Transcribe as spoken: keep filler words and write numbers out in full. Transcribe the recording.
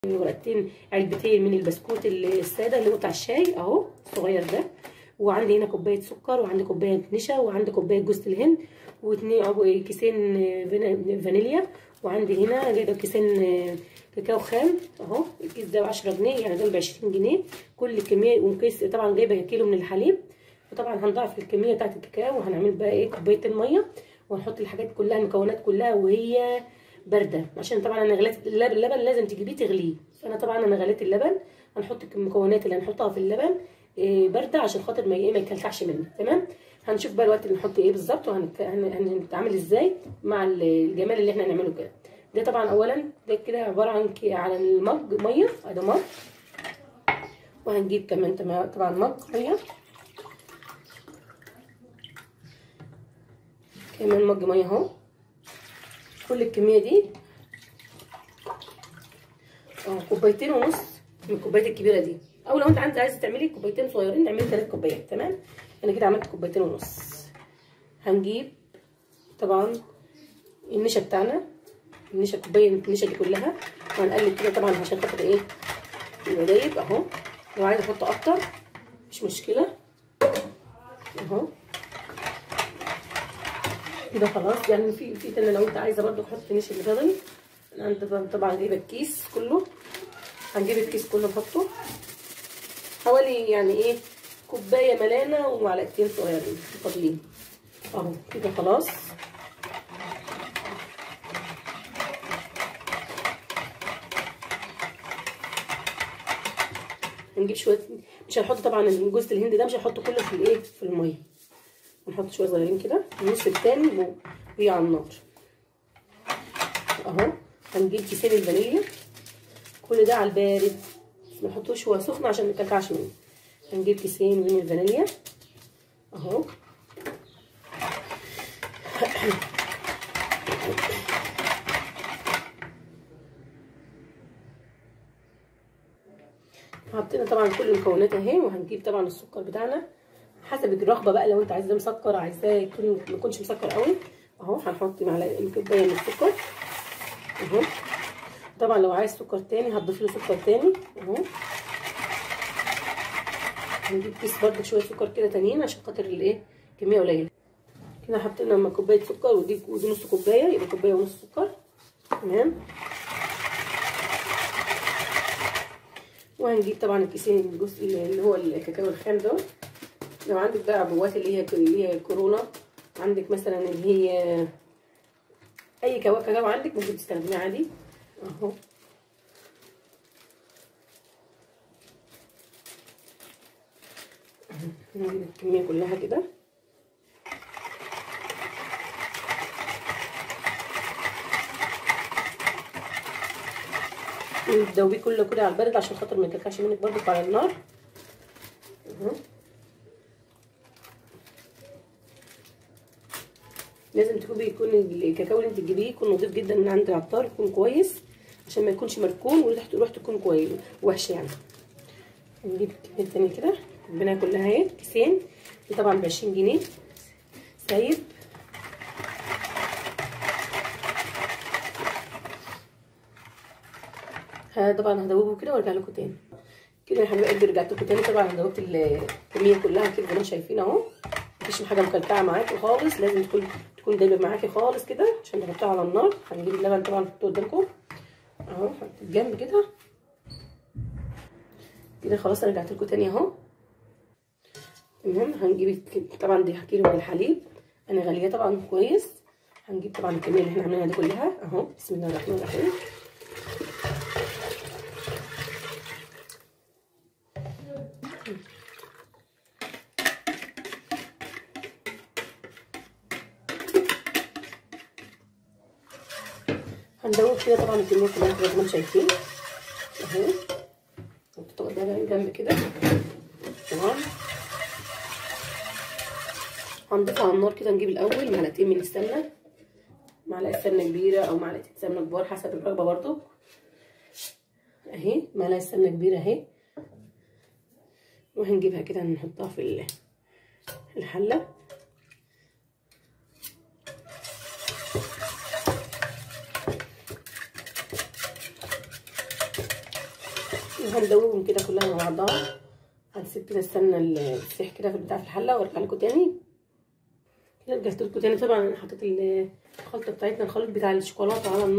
ورقتين علبتين من البسكوت الساده اللي هو بتاع الشاي اهو الصغير ده، وعندي هنا كوبايه سكر، وعندي كوبايه نشا، وعندي كوبايه جوز الهند، واثنين كيسين فانيليا، وعندي هنا جايبه كيسين كاكاو خام اهو. الكيس ده ب عشرة جنيه، يعني دول ب عشرين جنيه كل الكميه. وكيس طبعا جايبه كيلو من الحليب، وطبعا هنضاعف الكميه بتاعت الكاكاو، وهنعمل بقى ايه كوبايتين ميه، وهنحط الحاجات كلها المكونات كلها وهي بارده، عشان طبعا انا غليت اللبن لازم تجيبيه تغليه. فانا طبعا انا غليت اللبن، هنحط المكونات اللي هنحطها في اللبن إيه بارده عشان خاطر ما ايه ما يكلكعش مني. تمام. هنشوف بقى الوقت اللي نحط ايه بالظبط، وهنتعامل ازاي مع الجمال اللي احنا هنعمله كده. ده طبعا اولا ده كده عباره عن على المج ميه، ادي مج، وهنجيب كمان طبعا مج ميه، كمان مج ميه اهو. كل الكميه دي اه كوبايتين ونص من الكوبايات الكبيره دي، او لو انت عايزه عايزه تعملي كوبايتين صغيرين اعملي ثلاث كوبايات. تمام. انا كده عملت كوبايتين ونص. هنجيب طبعا النشا بتاعنا، النشا كوبايه النشا دي كلها، وهنقلب كده طبعا عشان خاطر ايه يبقى دايب اهو. لو عايزه احط اكتر مش مشكله اهو كده خلاص. يعني في في تاني لو انت عايزه برده تحط نشا اللي فاضل. انا عندي طبعا جايبه الكيس كله، هنجيب الكيس كله نحطه حوالي يعني ايه كوبايه ملانه ومعلقتين صغيرين فاضلين اهو كده خلاص. هنجيب شويه، مش هنحط طبعا جوز الهند ده مش هنحطه كله في الايه في الميه، هنحط شويه صغيرين كده النص التاني وهي على النار اهو. هنجيب كيسين الفانيليا، كل ده على البارد ما نحطوش هو سخن عشان ما يكلكعش منه. هنجيب كيسين من الفانيليا اهو. حطينا طبعا كل المكونات اهي، وهنجيب طبعا السكر بتاعنا حسب الرغبه بقى. لو انت عايزاه مسكر، عايزاه يكون ما يكونش مسكر قوي اهو، هنحط معلقه كوبايه من السكر اهو. طبعا لو عايز سكر تاني هتضيف له سكر تاني اهو. هنجيب كيس برده شويه سكر كده تانيين عشان خاطر الايه كميه قليله. كده حطينا لما كوبايه سكر، ودي ودي نص كوبايه، يبقى كوبايه ونص سكر. تمام. وهنجيب طبعا الكيسين الجزء اللي هو الكاكاو الخام دول. لو عندك بقى عبوات اللي هي اللي هي كورونا، عندك مثلا اللي هي اي كاكاو عندك ممكن تستخدميه عادي اهو. نجيب الكميه كلها كده وتدوبيه كله كده على البارد عشان خاطر ما يكلكعش منك برضك على النار اهو. لازم تكون يكون الكاكاو اللي انت تجيبيه يكون نضيف جدا من عند العطار، يكون كويس عشان ما يكونش مركون وريحته ريحته تكون كويس وحشه يعني. نجيب الكميه التانيه كده كوبايه كلها اهي، كيسين دي طبعا ب عشرين جنيه سايب. طبعا هدوبه كده وارجع لكم تاني. كده يا حبايب قلبي رجعت لكم تاني. طبعا هدوبت الكميه كلها كده زي ما انتم شايفين اهو، مفيش حاجه مكلكعه معاكي خالص، لازم تكون تكون دايبه معاكي خالص كده عشان نحطها على النار. هنجيب اللبن طبعا نحطه قدامكم اهو، حط الجنب كده كده خلاص. انا رجعت لكم تاني اهو. تمام. هنجيب طبعا دي كيلو من الحليب انا غاليه طبعا كويس. هنجيب طبعا الكميه اللي احنا عاملينها دي كلها اهو. بسم الله الرحمن الرحيم. هندوب كده طبعا الكميه كلها زي ما انتم شايفين اهو. نحط ده جنب كده تمام. هنضيف على النار كده. نجيب الاول معلقتين من السمنه، معلقه سمنه كبيره او معلقتين سمنه كبار حسب الرغبه برضو اهي. معلقه سمنه كبيره اهي، وهنجيبها كده نحطها في الحله. وهندوبهم كده كلها مع بعضها. هنسيب كده السمنه السيح كده في البتاع في الحله وارجع لكم تاني. كده رجعت لكم تاني. طبعا انا حطيت الخلطه بتاعتنا، الخليط بتاع الشوكولاته على النار.